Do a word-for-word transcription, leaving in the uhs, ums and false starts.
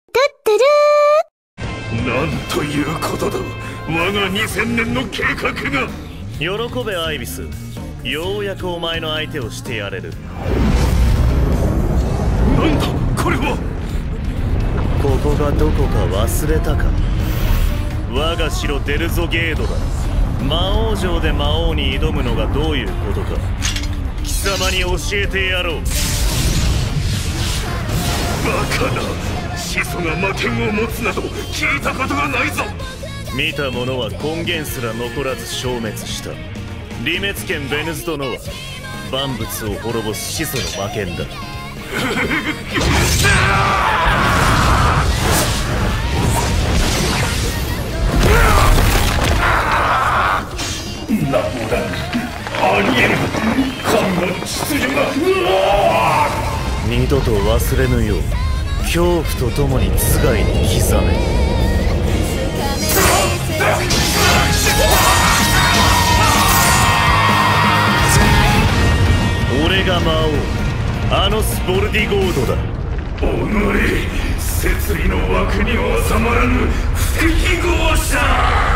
なんということだ。我がにせんねんの計画が。 喜べアイビス、ようやくお前の相手をしてやれる。 なんだこれは。 ここがどこか忘れたか。我が城デルゾゲードだ。魔王城で魔王に挑むのがどういうことか貴様に教えてやろう。 バカな。始祖が魔剣を持つなど聞いたことがないぞ。 見た者は根源すら残らず消滅した。リメツ剣ベヌズ殿は万物を滅ぼす始祖の魔剣だ。 なんだありえぬ。神の秩序が。 二度と忘れぬよう恐怖とともに頭蓋に刻め。俺が魔王アノス・ボルディゴードだ。 おのれ、摂理の枠に収まらぬ不適合者。